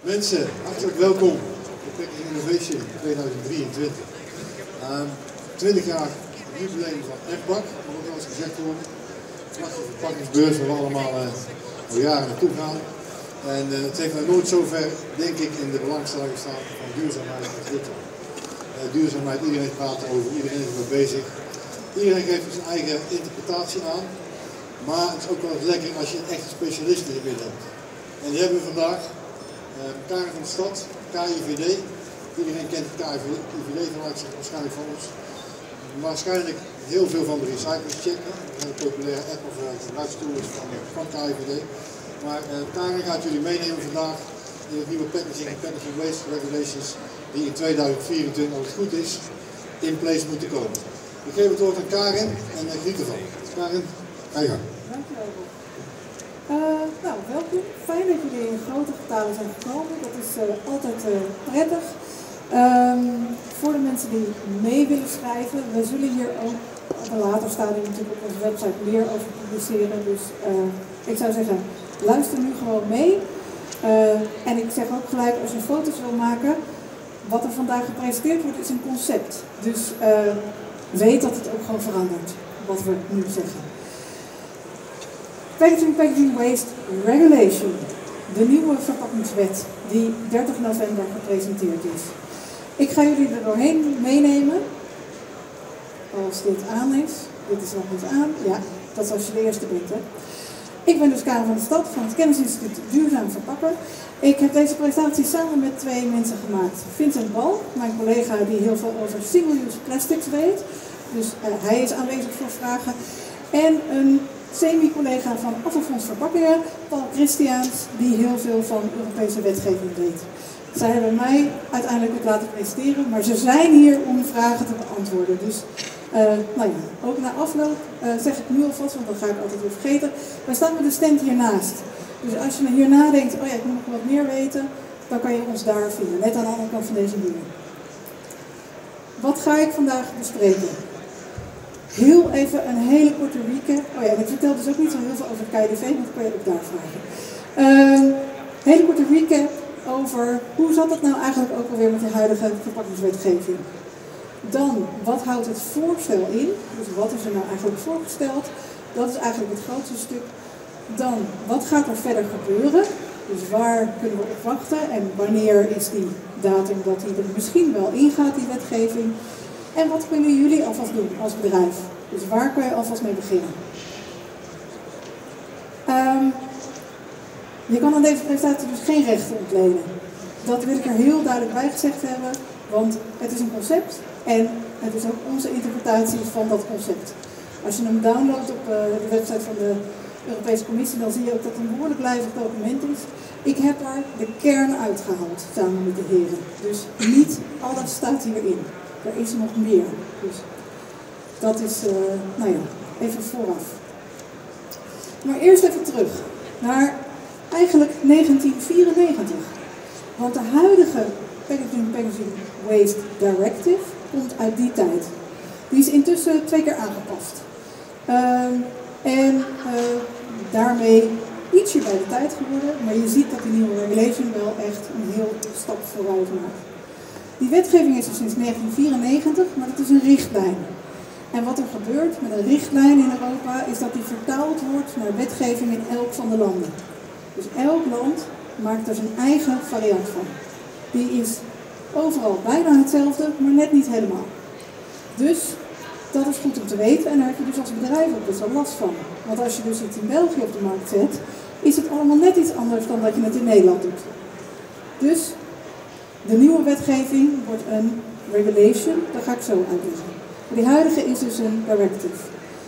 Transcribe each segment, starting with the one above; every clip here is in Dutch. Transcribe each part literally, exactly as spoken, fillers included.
Mensen, hartelijk welkom op Packaging Innovation tweeduizend drieëntwintig. Uh, twintig jaar jubileum van F B A C, dat moet wel eens gezegd worden. Prachtige verpakkingsbeurs waar we allemaal uh, al jaren naartoe gaan. En uh, het heeft nog nooit zo ver, denk ik, in de belangstelling gestaan van duurzaamheid als dit. Uh, duurzaamheid, iedereen praat erover, iedereen is ermee bezig. Iedereen geeft er zijn eigen interpretatie aan. Maar het is ook wel eens lekker als je een echte specialist in je midden hebt. En die hebben we vandaag. Uh, Karin van de Stad, K I V D. Iedereen kent het K I V D-geluid waarschijnlijk van ons. Waarschijnlijk heel veel van de recyclers checken. Een hele populaire app of geluidstoel is van, van K I V D. Maar uh, Karin gaat jullie meenemen vandaag in het nieuwe Packaging en Packaging Waste Regulations die in tweeduizend vierentwintig, als het goed is, in place moeten komen. Ik geef het woord aan Karin en uh, geniet ervan. Karin, ga je gang. Dankjewel Rob. Uh, nou, welkom. Fijn dat jullie in grote getalen zijn gekomen. Dat is uh, altijd uh, prettig. Um, voor de mensen die mee willen schrijven, we zullen hier ook op een later stadium natuurlijk op onze website meer over publiceren. Dus uh, ik zou zeggen, luister nu gewoon mee. Uh, en ik zeg ook gelijk, als je foto's wil maken, wat er vandaag gepresenteerd wordt is een concept. Dus uh, weet dat het ook gewoon verandert, wat we nu zeggen. Packaging Packaging Waste Regulation, de nieuwe verpakkingswet die dertig november gepresenteerd is. Ik ga jullie er doorheen meenemen, als dit aan is. Dit is nog niet aan, ja, dat is als je de eerste bent. Hè. Ik ben dus Karin van de Stad van het Kennisinstituut Duurzaam Verpakken. Ik heb deze presentatie samen met twee mensen gemaakt. Vincent Bal, mijn collega die heel veel over single-use plastics weet. Dus uh, hij is aanwezig voor vragen. En een semi-collega van Afvalfonds Verpakkingen, Paul Christiaans, die heel veel van Europese wetgeving weet. Zij hebben mij uiteindelijk het laten presenteren, maar ze zijn hier om vragen te beantwoorden. Dus, uh, nou ja, ook na afloop uh, zeg ik nu alvast, want dat ga ik altijd weer vergeten. Wij staan met de stand hiernaast. Dus als je hierna denkt, oh ja, ik moet nog wat meer weten, dan kan je ons daar vinden, net aan de andere kant van deze muur. Wat ga ik vandaag bespreken? Heel even een hele korte recap. Oh ja, ik vertel dus ook niet zo heel veel over het K I D V, want dat kan je ook daar vragen. Een uh, hele korte recap over hoe zat het nou eigenlijk ook alweer met de huidige verpakkingswetgeving. Dan, wat houdt het voorstel in? Dus wat is er nou eigenlijk voorgesteld? Dat is eigenlijk het grootste stuk. Dan, wat gaat er verder gebeuren? Dus waar kunnen we op wachten en wanneer is die datum dat die er misschien wel ingaat, die wetgeving? En wat kunnen jullie alvast doen als bedrijf? Dus waar kan je alvast mee beginnen? Um, je kan aan deze presentatie dus geen rechten ontlenen. Dat wil ik er heel duidelijk bij gezegd hebben, want het is een concept en het is ook onze interpretatie van dat concept. Als je hem downloadt op uh, de website van de Europese Commissie, dan zie je ook dat het een behoorlijk lijvig document is. Ik heb daar de kern uitgehaald samen met de heren. Dus niet alles staat hierin. Er is nog meer. Dus dat is, uh, nou ja, even vooraf. Maar eerst even terug naar eigenlijk negentien vierennegentig. Want de huidige Packaging Packaging Waste Directive komt uit die tijd. Die is intussen twee keer aangepast. Uh, en uh, daarmee ietsje bij de tijd geworden, maar je ziet dat die nieuwe regulation wel echt een heel stap vooruit maakt. Die wetgeving is er sinds negentien vierennegentig, maar het is een richtlijn. En wat er gebeurt met een richtlijn in Europa is dat die vertaald wordt naar wetgeving in elk van de landen. Dus elk land maakt er zijn eigen variant van. Die is overal bijna hetzelfde, maar net niet helemaal. Dus dat is goed om te weten en daar heb je dus als bedrijf ook best wel last van. Want als je dus iets in België op de markt zet, is het allemaal net iets anders dan dat je het in Nederland doet. Dus de nieuwe wetgeving wordt een regulation, dat ga ik zo uitleggen. Die huidige is dus een directive.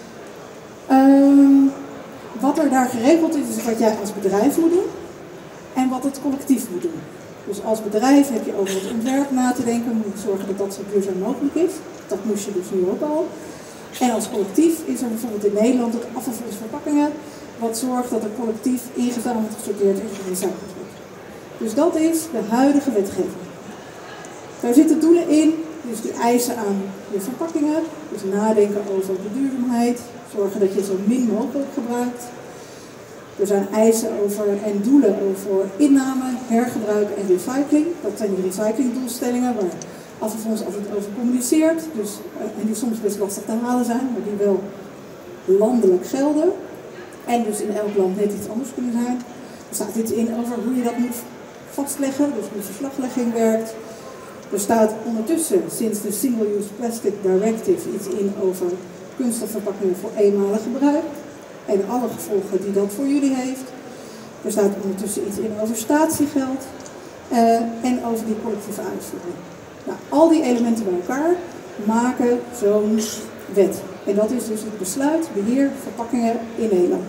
Um, wat er daar geregeld is, is wat jij als bedrijf moet doen en wat het collectief moet doen. Dus als bedrijf heb je over het ontwerp na te denken, moet je zorgen dat dat zo duurzaam mogelijk is. Dat moest je dus nu ook al. En als collectief is er bijvoorbeeld in Nederland het Afvalfonds Verpakkingen, wat zorgt dat er collectief ingezameld, gesorteerd en gerecycled wordt. Dus dat is de huidige wetgeving. Daar zitten doelen in, dus die eisen aan je verpakkingen, dus nadenken over de duurzaamheid, zorgen dat je zo min mogelijk gebruikt. Er zijn eisen over en doelen over inname, hergebruik en recycling. Dat zijn die recyclingdoelstellingen waar Afvalfonds altijd over communiceert. Dus, en die soms best lastig te halen zijn, maar die wel landelijk gelden. En dus in elk land net iets anders kunnen zijn. Er staat iets in over hoe je dat moet vastleggen, dus hoe verslaglegging werkt. Er staat ondertussen sinds de Single-Use Plastic Directive iets in over kunststofverpakkingen voor eenmalig gebruik. En alle gevolgen die dat voor jullie heeft. Er staat ondertussen iets in over statiegeld uh, en over die collectieve uitvoering. Nou, al die elementen bij elkaar maken zo'n wet. En dat is dus het besluit beheer verpakkingen in Nederland.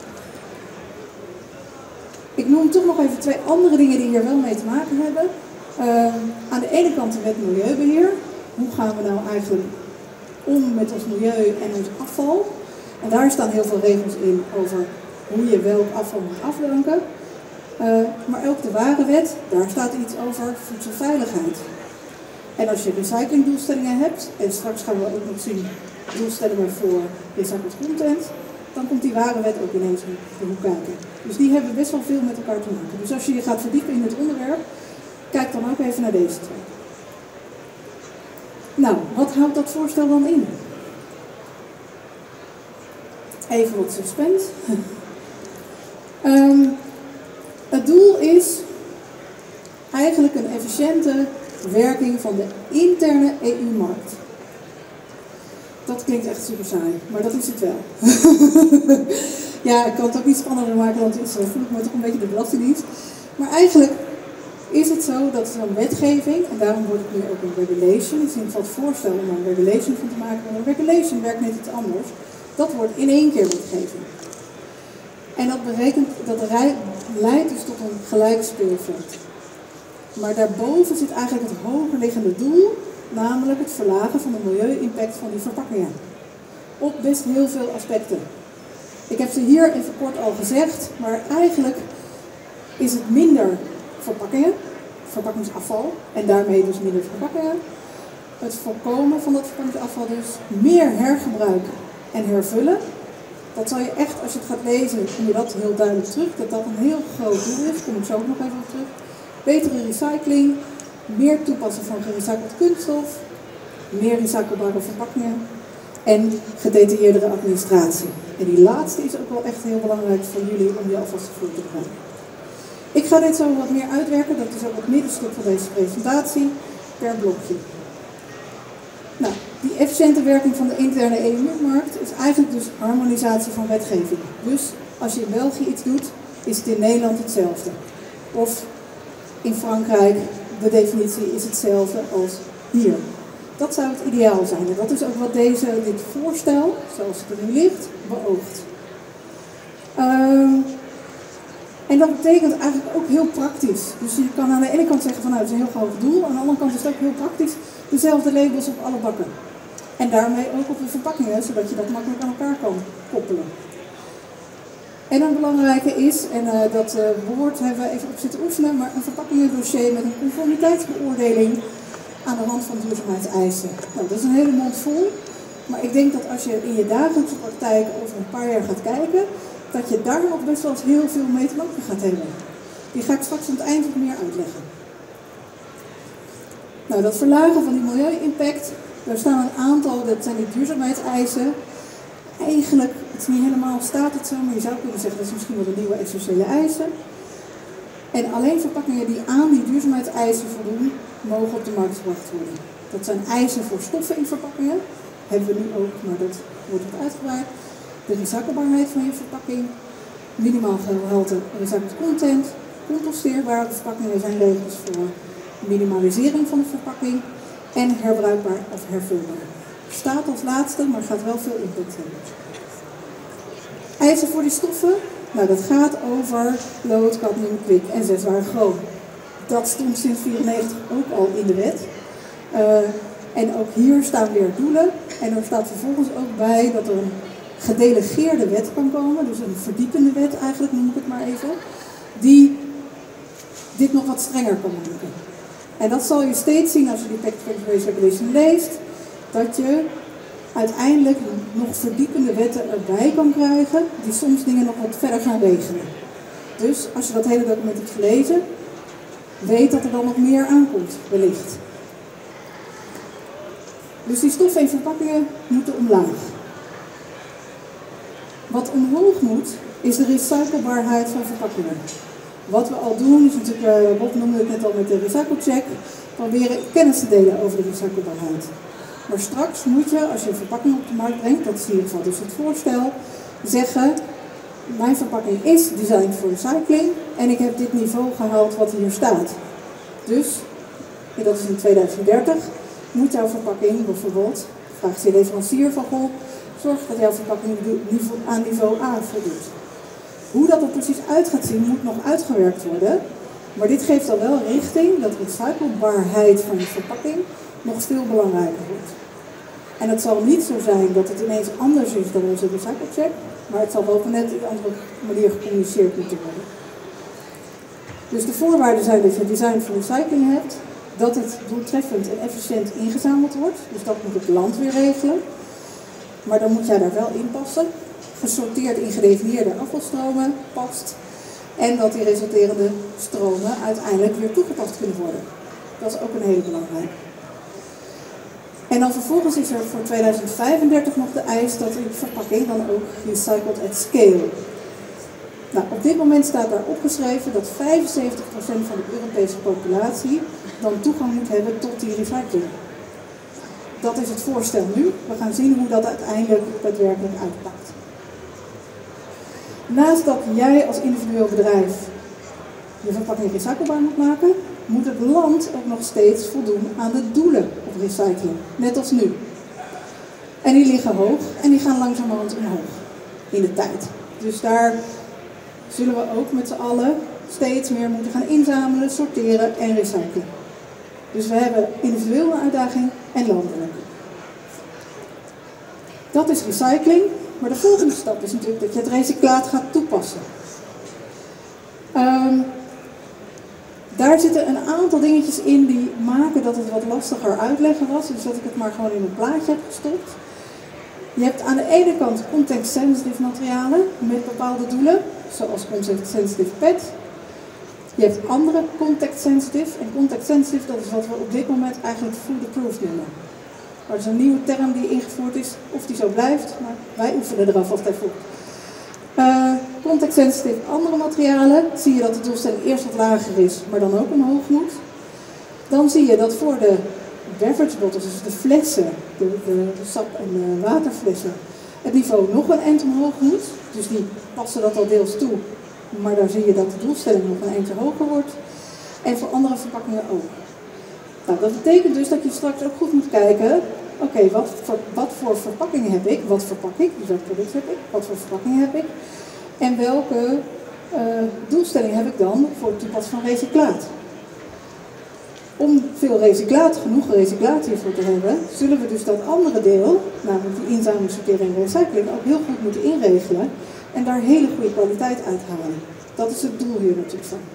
Ik noem toch nog even twee andere dingen die hier wel mee te maken hebben. Uh, aan de ene kant de wet milieubeheer. Hoe gaan we nou eigenlijk om met ons milieu en ons afval? En daar staan heel veel regels in over hoe je welk afval moet afdanken. Uh, maar ook de warenwet, daar staat iets over voedselveiligheid. En als je recyclingdoelstellingen hebt, en straks gaan we ook nog zien doelstellingen voor recycled content, dan komt die warenwet ook ineens om de hoek kijken. Dus die hebben best wel veel met elkaar te maken. Dus als je je gaat verdiepen in het onderwerp, kijk dan ook even naar deze twee. Nou, wat houdt dat voorstel dan in? Even wat suspense. um, het doel is eigenlijk een efficiënte werking van de interne E U-markt. Dat klinkt echt super saai, maar dat is het wel. Ja, ik kan het ook niet spannender maken, want het voel ik me toch een beetje de belastingdienst. Maar eigenlijk is het zo dat zo'n wetgeving, en daarom wordt het nu ook een regulation, het is in ieder geval het voorstel om er een regulation van te maken, maar een regulation werkt net iets anders. Dat wordt in één keer wetgeving. En dat, berekent, dat leidt dus tot een gelijk speelveld. Maar daarboven zit eigenlijk het hogerliggende doel, namelijk het verlagen van de milieu-impact van die verpakkingen. Op best heel veel aspecten. Ik heb ze hier even kort al gezegd, maar eigenlijk is het minder verpakkingen, verpakkingsafval, en daarmee dus minder verpakkingen. Het voorkomen van dat verpakkingsafval dus, meer hergebruiken en hervullen. Dat zal je echt, als je het gaat lezen, kom je dat heel duidelijk terug, dat dat een heel groot doel is. Daar kom ik zo ook nog even op terug. Betere recycling, meer toepassen van gerecycled kunststof, meer recyclebare verpakkingen en gedetailleerdere administratie. En die laatste is ook wel echt heel belangrijk voor jullie om je alvast voor te bereiden. Ik ga dit zo wat meer uitwerken, dat is ook het middenstuk van deze presentatie, per blokje. Nou, die efficiënte werking van de interne E U-markt is eigenlijk dus harmonisatie van wetgeving. Dus als je in België iets doet, is het in Nederland hetzelfde. Of in Frankrijk, de definitie is hetzelfde als hier. Dat zou het ideaal zijn. En dat is ook wat deze, dit voorstel, zoals het er nu ligt, beoogt. Um, en dat betekent eigenlijk ook heel praktisch. Dus je kan aan de ene kant zeggen van nou, het is een heel groot doel. Aan de andere kant is het ook heel praktisch. Dezelfde labels op alle bakken. En daarmee ook op de verpakkingen, zodat je dat makkelijk aan elkaar kan koppelen. En een belangrijke is, en uh, dat uh, woord hebben we even op zitten oefenen, maar een verpakkingendossier met een conformiteitsbeoordeling aan de hand van duurzaamheidseisen. Nou, dat is een hele mond vol, maar ik denk dat als je in je dagelijkse praktijk over een paar jaar gaat kijken, dat je daar nog best wel eens heel veel mee te maken gaat hebben. Die ga ik straks aan het eind wat meer uitleggen. Nou, dat verlagen van die milieu-impact, daar staan een aantal, dat zijn die duurzaamheidseisen. Eigenlijk, het is niet helemaal staat het zo, maar je zou kunnen zeggen dat is misschien wel de nieuwe essentiële eisen. En alleen verpakkingen die aan die duurzaamheidseisen voldoen, mogen op de markt gebracht worden. Dat zijn eisen voor stoffen in verpakkingen, hebben we nu ook, maar dat wordt wat uitgebreid. De recyclebaarheid van je verpakking, minimaal gehalte recycled content, composteerbare verpakkingen zijn regels voor minimalisering van de verpakking en herbruikbaar of hervulbaar. Staat als laatste, maar gaat wel veel impact hebben. Eisen voor die stoffen, nou dat gaat over lood, cadmium, kwik en zes zware chroom. Dat stond sinds negentien vierennegentig ook al in de wet. Uh, en ook hier staan weer doelen. En er staat vervolgens ook bij dat er een gedelegeerde wet kan komen, dus een verdiepende wet eigenlijk noem ik het maar even, die dit nog wat strenger kan maken. En dat zal je steeds zien als je die Packaging Waste Regulation leest, dat je uiteindelijk nog verdiepende wetten erbij kan krijgen, die soms dingen nog wat verder gaan regelen. Dus als je dat hele document hebt gelezen, weet dat er dan nog meer aankomt, wellicht. Dus die stoffen in verpakkingen moeten omlaag. Wat omhoog moet, is de recyclebaarheid van verpakkingen. Wat we al doen, is natuurlijk, Bob noemde het net al met de recyclecheck, proberen kennis te delen over de recyclebaarheid. Maar straks moet je, als je een verpakking op de markt brengt, dat is in ieder geval dus het voorstel, zeggen, mijn verpakking is designed voor recycling en ik heb dit niveau gehaald wat hier staat. Dus, en dat is in tweeduizend dertig, moet jouw verpakking bijvoorbeeld, vraagt je leverancier van goh, zorg dat jouw verpakking aan niveau A voldoet. Hoe dat er precies uit gaat zien, moet nog uitgewerkt worden. Maar dit geeft al wel richting dat recyclebaarheid van je verpakking nog veel belangrijker wordt. En het zal niet zo zijn dat het ineens anders is dan onze recyclecheck, maar het zal wel op een net een andere manier gecommuniceerd moeten worden. Dus de voorwaarden zijn dat je design voor recycling hebt, dat het doeltreffend en efficiënt ingezameld wordt, dus dat moet het land weer regelen. Maar dan moet jij daar wel in passen. Gesorteerd in gedefinieerde afvalstromen past. En dat die resulterende stromen uiteindelijk weer toegepast kunnen worden. Dat is ook een hele belangrijke. En dan vervolgens is er voor tweeduizend vijfendertig nog de eis dat die verpakking dan ook recycled at scale. Nou, op dit moment staat daar opgeschreven dat vijfenzeventig procent van de Europese populatie dan toegang moet hebben tot die recycling. Dat is het voorstel nu. We gaan zien hoe dat uiteindelijk daadwerkelijk uitpakt. Naast dat jij als individueel bedrijf je verpakking recyclebaar moet maken, moet het land ook nog steeds voldoen aan de doelen op recycling. Net als nu. En die liggen hoog en die gaan langzamerhand omhoog in de tijd. Dus daar zullen we ook met z'n allen steeds meer moeten gaan inzamelen, sorteren en recyclen. Dus we hebben individueel een uitdaging en landelijk. Dat is recycling, maar de volgende stap is natuurlijk dat je het recyclaat gaat toepassen. Um, daar zitten een aantal dingetjes in die maken dat het wat lastiger uitleggen was, dus dat ik het maar gewoon in een plaatje heb gestopt. Je hebt aan de ene kant context-sensitive materialen met bepaalde doelen, zoals context-sensitive P E T. Je hebt andere context-sensitive, en context-sensitive dat is wat we op dit moment eigenlijk food-approved noemen. Dat is een nieuwe term die ingevoerd is, of die zo blijft, maar wij oefenen eraf altijd voor. Uh, context-sensitive andere materialen, zie je dat de doelstelling eerst wat lager is, maar dan ook omhoog moet. Dan zie je dat voor de beverage bottles, dus de flessen, de, de, de sap- en de waterflessen, het niveau nog een eind omhoog moet. Dus die passen dat al deels toe, maar daar zie je dat de doelstelling nog een eind hoger wordt. En voor andere verpakkingen ook. Nou, dat betekent dus dat je straks ook goed moet kijken, oké, okay, wat, voor, wat voor verpakkingen heb ik, wat verpak ik, dus welk product heb ik, wat voor verpakkingen heb ik en welke uh, doelstelling heb ik dan voor het toepassen van recyclaat. Om veel recyclaat, genoeg recyclaat hiervoor te hebben, zullen we dus dat andere deel, namelijk die inzameling, sortering en recycling, ook heel goed moeten inregelen en daar hele goede kwaliteit uithalen. Dat is het doel hier natuurlijk van.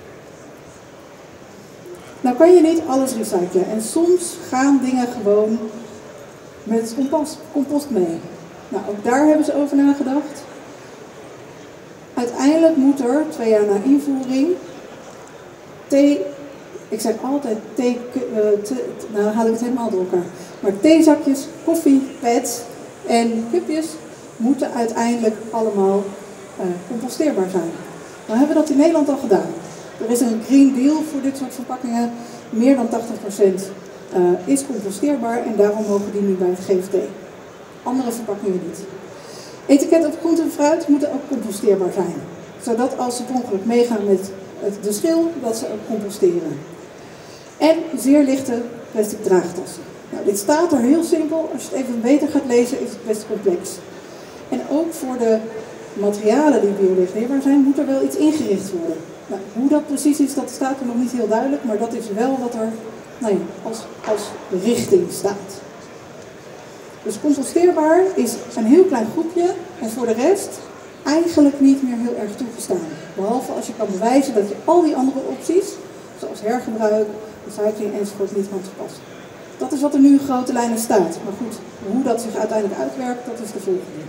Nou kan je niet alles recyclen en soms gaan dingen gewoon met compost, compost mee. Nou, ook daar hebben ze over nagedacht. Uiteindelijk moet er, twee jaar na invoering, thee, ik zeg altijd thee, uh, te, nou dan haal ik het helemaal door elkaar, maar theezakjes, koffie, pads en cupjes moeten uiteindelijk allemaal uh, composteerbaar zijn. Dan hebben we dat in Nederland al gedaan. Er is een Green Deal voor dit soort verpakkingen. Meer dan tachtig procent uh, is composteerbaar en daarom mogen die nu bij het G V T. Andere verpakkingen niet. Etiketten op groente en fruit moeten ook composteerbaar zijn. Zodat als ze per ongeluk meegaan met de schil, dat ze ook composteren. En zeer lichte plastic draagtassen. Nou, dit staat er heel simpel. Als je het even beter gaat lezen, is het best complex. En ook voor de materialen die biodegradeerbaar zijn, moet er wel iets ingericht worden. Nou, hoe dat precies is, dat staat er nog niet heel duidelijk, maar dat is wel wat er nou ja, als, als richting staat. Dus composteerbaar is een heel klein groepje en voor de rest eigenlijk niet meer heel erg toegestaan. Behalve als je kan bewijzen dat je al die andere opties, zoals hergebruik, recycling enzovoort, niet kan toepassen. Dat is wat er nu in grote lijnen staat. Maar goed, hoe dat zich uiteindelijk uitwerkt, dat is de volgende.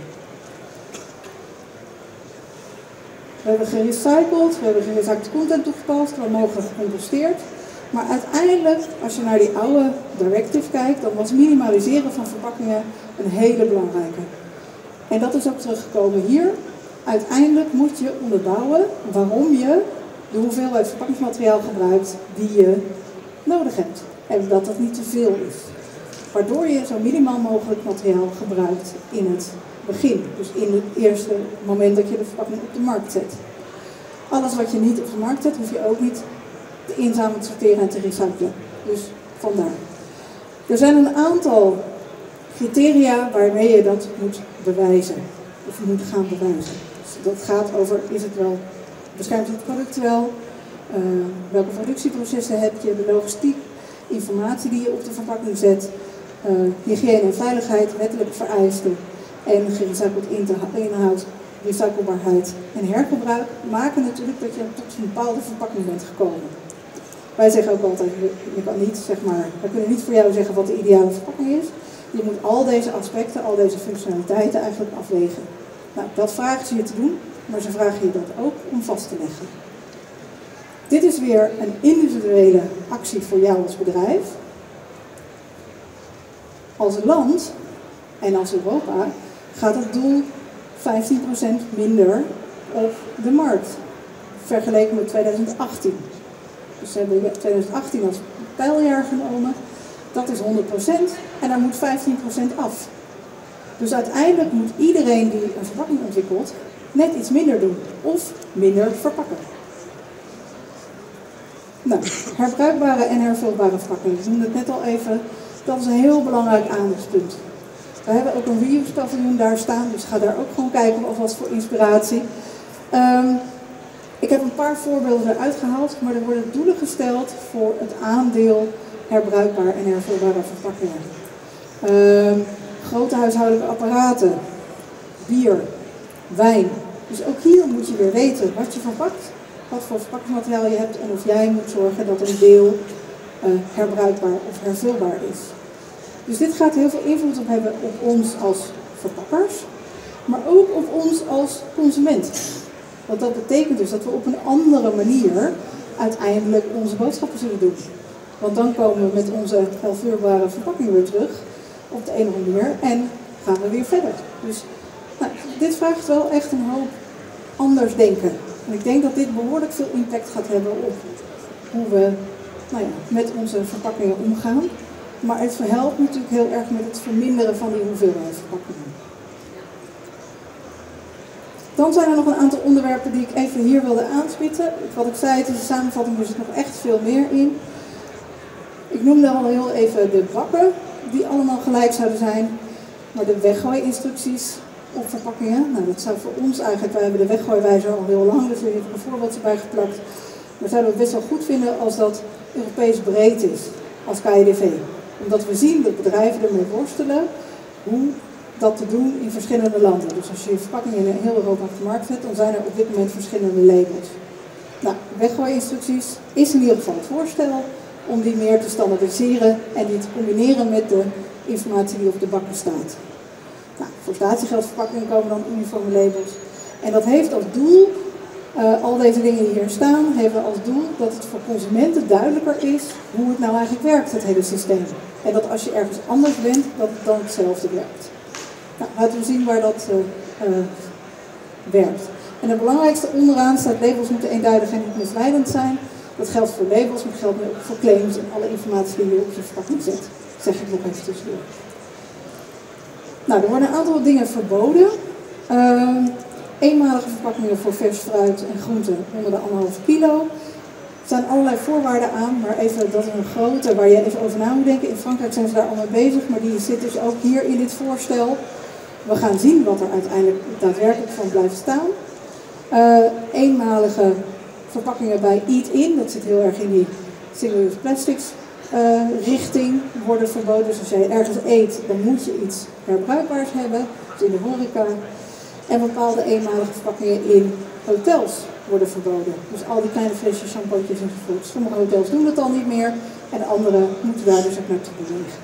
We hebben gerecycled, we hebben gerecycled content toegepast, waar mogelijk gecomposteerd. Maar uiteindelijk, als je naar die oude directive kijkt, dan was minimaliseren van verpakkingen een hele belangrijke. En dat is ook teruggekomen hier. Uiteindelijk moet je onderbouwen waarom je de hoeveelheid verpakkingsmateriaal gebruikt die je nodig hebt. En dat dat niet te veel is. Waardoor je zo minimaal mogelijk materiaal gebruikt in het begin. Dus in het eerste moment dat je de verpakking op de markt zet. Alles wat je niet op de markt zet, hoef je ook niet te inzamelen, te sorteren en te recyclen. Dus vandaar. Er zijn een aantal criteria waarmee je dat moet bewijzen. Of moet gaan bewijzen. Dus dat gaat over, is het wel, beschermt het product wel? Uh, welke productieprocessen heb je? De logistiek, informatie die je op de verpakking zet. Uh, hygiëne en veiligheid, wettelijke vereisten. En gerecycled inhoud, recyclebaarheid en hergebruik maken natuurlijk dat je tot een bepaalde verpakking bent gekomen. Wij zeggen ook altijd, je kan niet, zeg maar, we kunnen niet voor jou zeggen wat de ideale verpakking is. Je moet al deze aspecten, al deze functionaliteiten eigenlijk afwegen. Nou, dat vragen ze je te doen, maar ze vragen je dat ook om vast te leggen. Dit is weer een individuele actie voor jou als bedrijf. Als land en als Europa gaat het doel vijftien procent minder op de markt, vergeleken met tweeduizend achttien. Dus ze hebben tweeduizend achttien als pijljaar genomen, dat is honderd procent en daar moet vijftien procent af. Dus uiteindelijk moet iedereen die een verpakking ontwikkelt net iets minder doen of minder verpakken. Nou, herbruikbare en hervulbare verpakkingen, ik noemde het net al even, dat is een heel belangrijk aandachtspunt. We hebben ook een reuse paviljoen daar staan, dus ga daar ook gewoon kijken alvast voor inspiratie. Um, ik heb een paar voorbeelden eruit gehaald, maar er worden doelen gesteld voor het aandeel herbruikbaar en hervulbare verpakkingen. Um, grote huishoudelijke apparaten, bier, wijn. Dus ook hier moet je weer weten wat je verpakt, wat voor verpakkingsmateriaal je hebt en of jij moet zorgen dat een deel uh, herbruikbaar of hervulbaar is. Dus dit gaat heel veel invloed op hebben op ons als verpakkers, maar ook op ons als consument. Want dat betekent dus dat we op een andere manier uiteindelijk onze boodschappen zullen doen. Want dan komen we met onze hervulbare verpakking weer terug op de een of andere manier en gaan we weer verder. Dus nou, dit vraagt wel echt een hoop anders denken. En ik denk dat dit behoorlijk veel impact gaat hebben op hoe we nou ja, met onze verpakkingen omgaan. Maar het helpt natuurlijk heel erg met het verminderen van die hoeveelheid verpakkingen. Dan zijn er nog een aantal onderwerpen die ik even hier wilde aanspitsen. Wat ik zei, het is een samenvatting, er zit nog echt veel meer in. Ik noemde al heel even de bakken, die allemaal gelijk zouden zijn. Maar de weggooiinstructies op verpakkingen, nou dat zou voor ons eigenlijk, wij hebben de weggooiwijzer al heel lang, dus we hebben er een voorbeeld erbij geplakt. Maar zouden we het best wel goed vinden als dat Europees breed is, als K J D V. Omdat we zien dat bedrijven ermee worstelen hoe dat te doen in verschillende landen. Dus als je je verpakking in heel Europa op de markt zet, dan zijn er op dit moment verschillende labels. Nou, weggooiinstructies is in ieder geval het voorstel om die meer te standaardiseren en die te combineren met de informatie die op de bakken staat. Nou, voor statiegeldverpakkingen komen dan uniforme labels. En dat heeft als doel, uh, al deze dingen die hier staan, hebben als doel dat het voor consumenten duidelijker is hoe het nou eigenlijk werkt, het hele systeem. En dat als je ergens anders bent, dat het dan hetzelfde werkt. Nou, laten we zien waar dat uh, uh, werkt. En het belangrijkste onderaan staat, labels moeten eenduidig en niet misleidend zijn. Dat geldt voor labels, maar dat geldt ook voor claims en alle informatie die je op je verpakking zet. Dat zeg ik nog even tussendoor. Nou, er worden een aantal dingen verboden. Uh, eenmalige verpakkingen voor vers fruit en groenten onder de anderhalve kilo. Er zijn allerlei voorwaarden aan, maar even, dat is een grote waar je even over na moet denken. In Frankrijk zijn ze daar al mee bezig, maar die zit dus ook hier in dit voorstel. We gaan zien wat er uiteindelijk daadwerkelijk van blijft staan. Uh, eenmalige verpakkingen bij Eat-in, dat zit heel erg in die single-use plastics uh, richting, worden verboden. Dus als jij ergens eet, dan moet je iets herbruikbaars hebben, dus in de horeca. En bepaalde eenmalige verpakkingen in hotels worden verboden. Dus al die kleine flesjes, shampootjes enzovoort. Sommige hotels doen dat al niet meer en de andere moeten daar dus ook naartoe bewegen.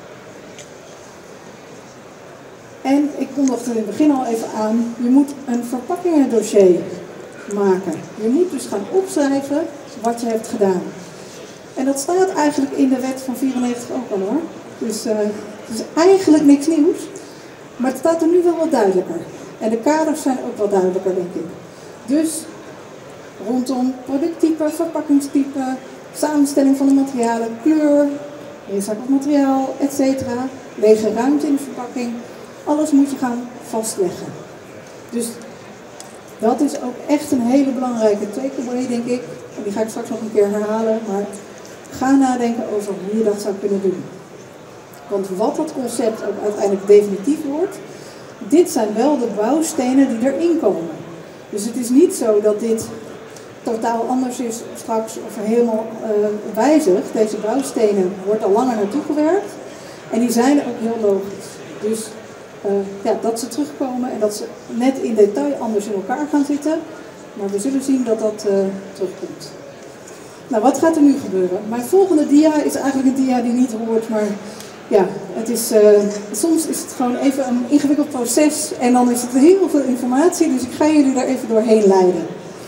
En ik kondigde in het begin al even aan, je moet een verpakkingendossier maken. Je moet dus gaan opschrijven wat je hebt gedaan. En dat staat eigenlijk in de wet van vierennegentig ook al hoor. Dus uh, het is eigenlijk niks nieuws. Maar het staat er nu wel wat duidelijker. En de kaders zijn ook wat duidelijker, denk ik. Dus rondom producttype, verpakkingstype, samenstelling van de materialen, kleur, recycled materiaal, et cetera. Lege ruimte in de verpakking. Alles moet je gaan vastleggen. Dus dat is ook echt een hele belangrijke takeaway, denk ik. En die ga ik straks nog een keer herhalen. Maar ga nadenken over hoe je dat zou kunnen doen. Want wat dat concept ook uiteindelijk definitief wordt, dit zijn wel de bouwstenen die erin komen. Dus het is niet zo dat dit totaal anders is straks of helemaal uh, wijzigt. Deze bouwstenen wordt al langer naartoe gewerkt en die zijn ook heel logisch. Dus uh, ja, dat ze terugkomen en dat ze net in detail anders in elkaar gaan zitten, maar we zullen zien dat dat uh, terugkomt. Nou, wat gaat er nu gebeuren? Mijn volgende dia is eigenlijk een dia die niet hoort, maar ja, het is, uh, soms is het gewoon even een ingewikkeld proces en dan is het heel veel informatie, dus ik ga jullie daar even doorheen leiden.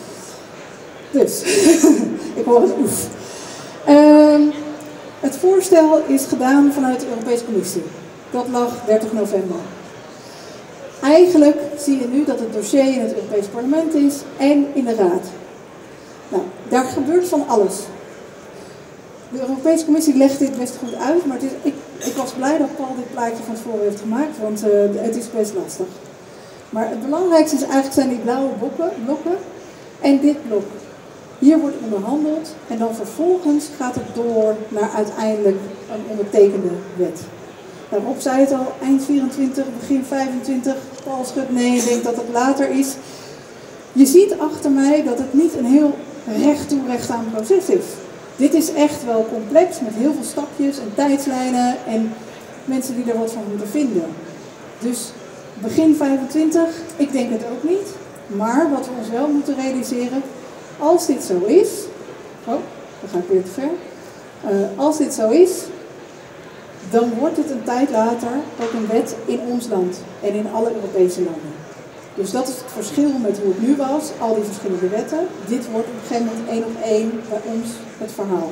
Dus, ik hoor het oef. Uh, het voorstel is gedaan vanuit de Europese Commissie. Dat lag dertig november. Eigenlijk zie je nu dat het dossier in het Europees Parlement is en in de Raad. Nou, daar gebeurt van alles. De Europese Commissie legt dit best goed uit, maar het is, ik, ik was blij dat Paul dit plaatje van tevoren heeft gemaakt, want uh, het is best lastig. Maar het belangrijkste is eigenlijk zijn die blauwe blokken, blokken en dit blok. Hier wordt onderhandeld en dan vervolgens gaat het door naar uiteindelijk een ondertekende wet. Nou, Rob zei het al, eind vierentwintig, begin vijfentwintig, Paul schudt nee, ik denk dat het later is. Je ziet achter mij dat het niet een heel recht toe recht aan proces is. Dit is echt wel complex met heel veel stapjes en tijdslijnen en mensen die er wat van moeten vinden. Dus begin vijfentwintig, ik denk het ook niet. Maar wat we ons wel moeten realiseren, als dit zo is, oh, dan ga ik weer te ver. Uh, als dit zo is, dan wordt het een tijd later ook een wet in ons land en in alle Europese landen. Dus dat is het verschil met hoe het nu was, al die verschillende wetten. Dit wordt op een gegeven moment één op één bij ons het verhaal.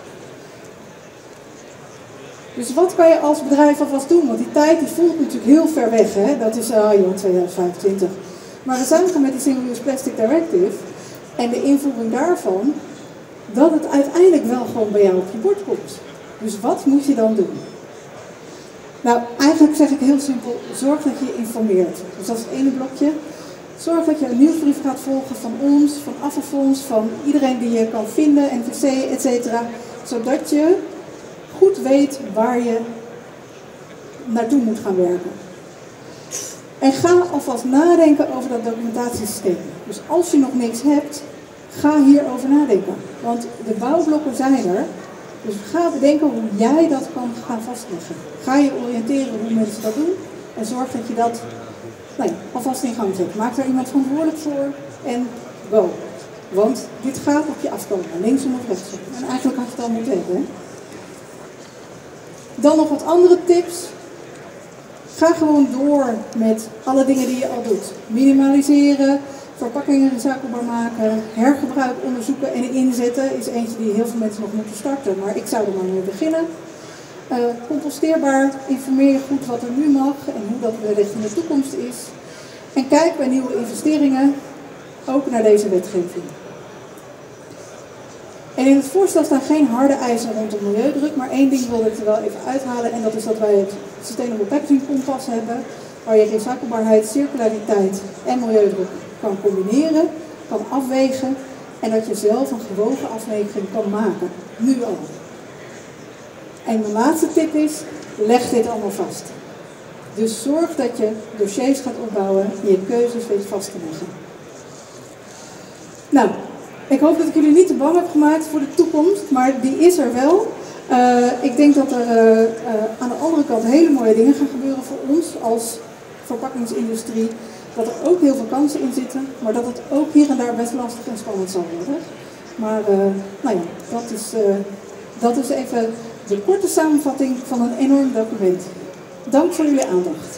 Dus wat kan je als bedrijf alvast doen? Want die tijd die voelt natuurlijk heel ver weg. Hè? Dat is ah, joh, tweeduizend vijfentwintig. Maar we zijn gewoon met die Single Use Plastic Directive en de invoering daarvan, dat het uiteindelijk wel gewoon bij jou op je bord komt. Dus wat moet je dan doen? Nou, eigenlijk zeg ik heel simpel, zorg dat je je informeert. Dus dat is het ene blokje. Zorg dat je een nieuwsbrief gaat volgen van ons, van Afvalfonds, van iedereen die je kan vinden, N V C, et cetera. Zodat je goed weet waar je naartoe moet gaan werken. En ga alvast nadenken over dat documentatiesysteem. Dus als je nog niks hebt, ga hierover nadenken. Want de bouwblokken zijn er. Dus ga bedenken hoe jij dat kan gaan vastleggen. Ga je oriënteren hoe mensen dat doen. En zorg dat je dat nee, alvast in gang zet. Maak daar iemand verantwoordelijk voor en go. Want dit gaat op je afkomen, linksom of rechtsom. En eigenlijk had je het al moeten hebben. Hè? Dan nog wat andere tips. Ga gewoon door met alle dingen die je al doet. Minimaliseren, verpakkingen recyclebaar maken, hergebruik onderzoeken en inzetten is eentje die heel veel mensen nog moeten starten. Maar ik zou er maar mee beginnen. Uh, composteerbaar, informeer je goed wat er nu mag en hoe dat wellicht in de toekomst is. En kijk bij nieuwe investeringen ook naar deze wetgeving. En in het voorstel staan geen harde eisen rondom milieudruk, maar één ding wil ik er wel even uithalen en dat is dat wij het Sustainable Packaging Kompas hebben, waar je recyclebaarheid, circulariteit en milieudruk kan combineren, kan afwegen en dat je zelf een gewogen afweging kan maken, nu al. En mijn laatste tip is, leg dit allemaal vast. Dus zorg dat je dossiers gaat opbouwen en je keuzes weet vast te leggen. Nou, ik hoop dat ik jullie niet te bang heb gemaakt voor de toekomst, maar die is er wel. Uh, ik denk dat er uh, uh, aan de andere kant hele mooie dingen gaan gebeuren voor ons als verpakkingsindustrie. dat er ook heel veel kansen in zitten, maar dat het ook hier en daar best lastig en spannend zal worden. Maar uh, nou ja, dat is, uh, dat is even de korte samenvatting van een enorm document. Dank voor jullie aandacht.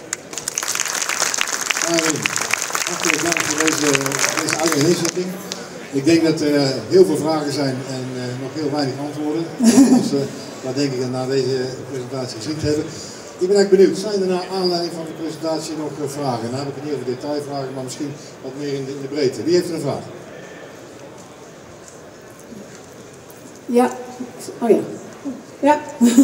Uh, hartelijk dank voor deze, deze uiteenzetting. Ik denk dat er uh, heel veel vragen zijn en uh, nog heel weinig antwoorden. Dus uh, dat denk ik dat na deze presentatie gezien te hebben. Ik ben eigenlijk benieuwd, zijn er naar aanleiding van de presentatie nog uh, vragen? Dan heb ik het niet over detailvragen, maar misschien wat meer in de, in de breedte. Wie heeft er een vraag? Ja, oh ja. Ja.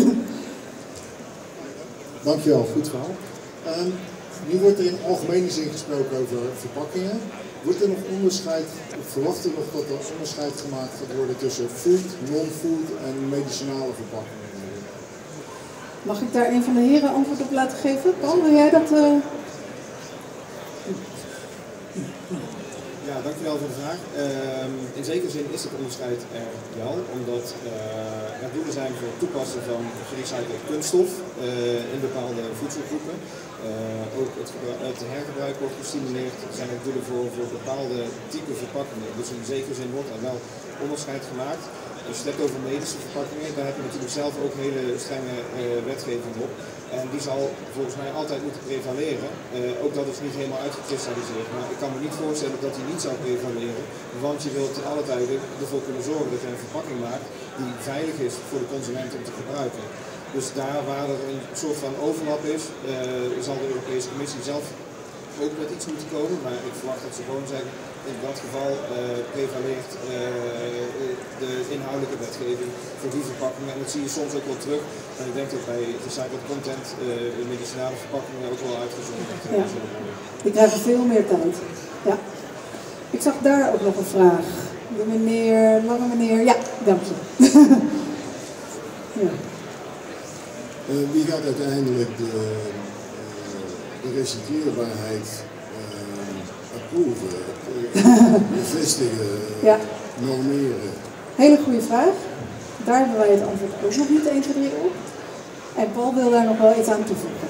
Dankjewel, goed verhaal. Um, nu wordt er in algemene zin gesproken over verpakkingen. Wordt er nog onderscheid, of verwacht u nog dat er onderscheid gemaakt gaat worden tussen food, non-food en medicinale verpakkingen? Mag ik daar een van de heren antwoord op laten geven? Paul, wil jij dat? Uh... Ja, dankjewel voor de vraag. Um, in zekere zin is het onderscheid er wel, omdat uh, er doelen zijn voor het toepassen van gerecycled kunststof uh, in bepaalde voedselgroepen. Uh, ook het, het hergebruik wordt gestimuleerd. Er zijn ook doelen voor, voor bepaalde type verpakkingen. Dus in zekere zin wordt er wel onderscheid gemaakt. Als je het hebt over medische verpakkingen, daar heb je natuurlijk zelf ook hele strenge uh, wetgeving op. En die zal volgens mij altijd moeten prevaleren. Uh, ook dat is niet helemaal uitgekristalliseerd. Maar ik kan me niet voorstellen dat die niet zou prevaleren. Want je wilt ten alle tijde ervoor kunnen zorgen dat je een verpakking maakt die veilig is voor de consument om te gebruiken. Dus daar waar er een soort van overlap is, uh, zal de Europese Commissie zelf ook met iets moeten komen. Maar ik verwacht dat ze gewoon zeggen, in dat geval uh, prevaleert uh, de inhoudelijke wetgeving voor die verpakkingen. En dat zie je soms ook wel terug. En ik denk dat bij recycled content uh, de medicinale verpakkingen ook wel uitgezonderd ja. zullen worden. Die krijgen veel meer tijd. Ja. Ik zag daar ook nog een vraag. De meneer, lange meneer, ja, dank je. ja. Uh, wie gaat uiteindelijk de, uh, de recycleerbaarheid uh, approven, uh, bevestigen, uh, ja. normeren? Hele goede vraag. Daar hebben wij het antwoord ook nog niet één, twee, drie op. En Paul wil daar nog wel iets aan toevoegen.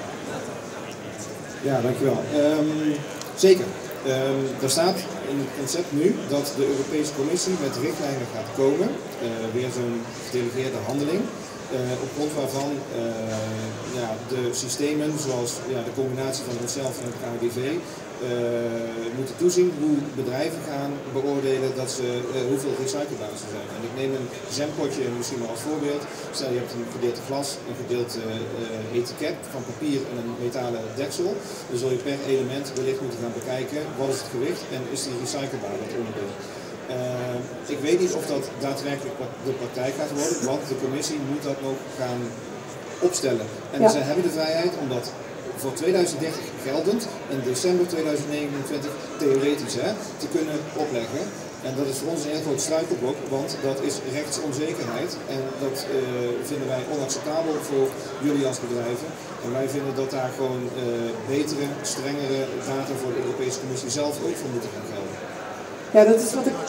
Ja, dankjewel. Um, zeker. Um, er staat in het concept nu dat de Europese Commissie met richtlijnen gaat komen, uh, weer zo'n gedelegeerde handeling. Uh, op grond waarvan uh, ja, de systemen zoals ja, de combinatie van onszelf en het K D V uh, moeten toezien hoe bedrijven gaan beoordelen dat ze, uh, hoeveel recyclebaar ze zijn. En ik neem een jampotje misschien maar als voorbeeld. Stel je hebt een gedeelte glas, een gedeelte uh, etiket van papier en een metalen deksel. Dan zul je per element wellicht moeten gaan bekijken wat is het gewicht en is die recyclebaar, dat onderdeel. Uh, ik weet niet of dat daadwerkelijk de praktijk gaat worden, want de commissie moet dat nog gaan opstellen. En ja. Zij hebben de vrijheid om dat voor tweeduizend dertig geldend en december tweeduizend negenentwintig theoretisch hè, te kunnen opleggen. En dat is voor ons een heel groot struikelblok, want dat is rechtsonzekerheid en dat uh, vinden wij onacceptabel voor jullie als bedrijven. En wij vinden dat daar gewoon uh, betere, strengere data voor de Europese Commissie zelf ook voor moeten gaan gelden. Ja, dat is wat ik...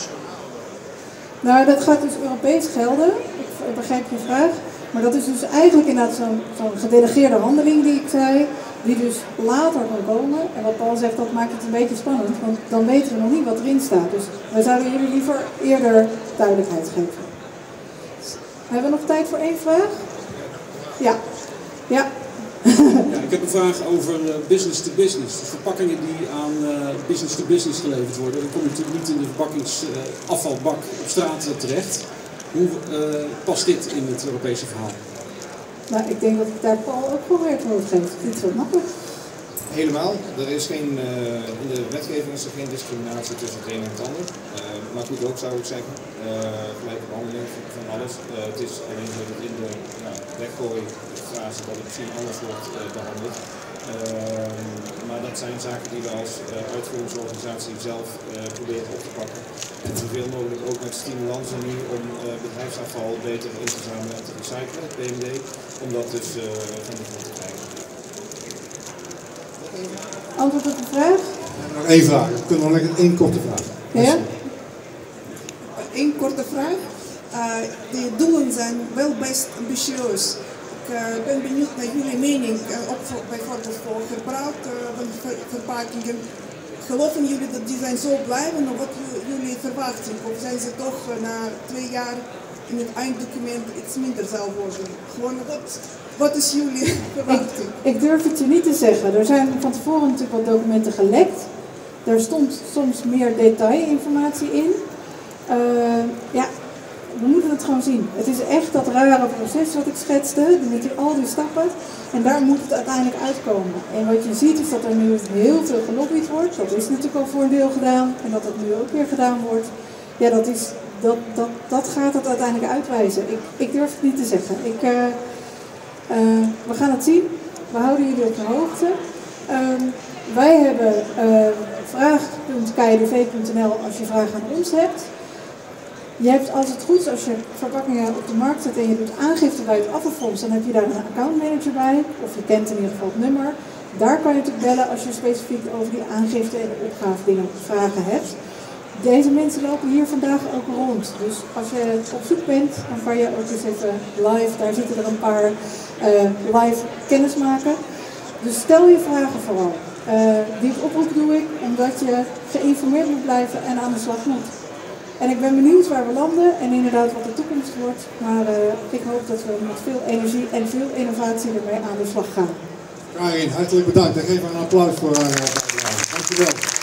Nou, dat gaat dus Europees gelden. Ik begrijp je vraag. Maar dat is dus eigenlijk inderdaad zo'n zo'n gedelegeerde handeling die ik zei, die dus later kan komen. En wat Paul zegt, dat maakt het een beetje spannend, want dan weten we nog niet wat erin staat. Dus wij zouden jullie liever eerder duidelijkheid geven. Hebben we nog tijd voor één vraag? Ja. Ja. Ja, ik heb een vraag over business to business. Dus verpakkingen die aan uh, business to business geleverd worden. Dan kom je natuurlijk niet in de verpakkingsafvalbak uh, op straat uh, terecht. Hoe uh, past dit in het Europese verhaal? Nou, ik denk dat ik daar Paul ook voor weer het woord geef. Dit is wat makkelijk. Helemaal. Er is geen, uh, in de wetgeving is er geen discriminatie tussen het een en het ander. Uh, maar goed ook zou ik zeggen. Uh, gelijke behandeling van alles. Uh, het is alleen zo dat in de nou, weggooifase dat het misschien anders wordt uh, behandeld. Uh, maar dat zijn zaken die we als uh, uitvoeringsorganisatie zelf uh, proberen op te pakken. En zoveel mogelijk ook met stimulansen nu om uh, bedrijfsafval beter in te zamelen en te recyclen, het P M D, om dat dus uh, van de grond te krijgen. Antwoord op de vraag? Nog één vraag. We kunnen nog één korte vraag. Ja? Eén korte vraag. Uh, de doelen zijn wel best ambitieus uh, ben benieuwd naar jullie mening, uh, ook voor, bijvoorbeeld voor gebruik uh, van ver, verpakkingen. Geloven jullie dat die zijn zo blijven of wat jullie verwachten? Of zijn ze toch uh, na twee jaar in het einddocument iets minder zal worden? Gewoon wat, wat is jullie verwachting? Ik, ik durf het je niet te zeggen. Er zijn van tevoren natuurlijk wat documenten gelekt. Er stond soms meer detailinformatie in. Uh, ja, we moeten het gewoon zien. Het is echt dat rare proces wat ik schetste, met die, al die stappen. En daar moet het uiteindelijk uitkomen. En wat je ziet is dat er nu heel veel gelobbyd wordt. Dat is natuurlijk al voor een deel gedaan. En dat het nu ook weer gedaan wordt. Ja, dat, is, dat, dat, dat gaat het uiteindelijk uitwijzen. Ik, ik durf het niet te zeggen. Ik, uh, uh, we gaan het zien. We houden jullie op de hoogte. Uh, wij hebben uh, vraag punt k d v punt n l als je vragen aan ons hebt. Je hebt, als het goed is, als je verpakkingen op de markt zet en je doet aangifte bij het afvalfonds, dan heb je daar een accountmanager bij, of je kent in ieder geval het nummer. Daar kan je natuurlijk bellen als je specifiek over die aangifte en de opgave dingen vragen hebt. Deze mensen lopen hier vandaag ook rond. Dus als je op zoek bent, dan kan je ook eens even live, daar zitten er een paar uh, live kennis maken. Dus stel je vragen vooral. Uh, die oproep doe ik omdat je geïnformeerd moet blijven en aan de slag moet. En ik ben benieuwd waar we landen en inderdaad wat de toekomst wordt. Maar uh, ik hoop dat we met veel energie en veel innovatie ermee aan de slag gaan. Karin, hartelijk bedankt. Ik geef een applaus voor haar. Dankjewel.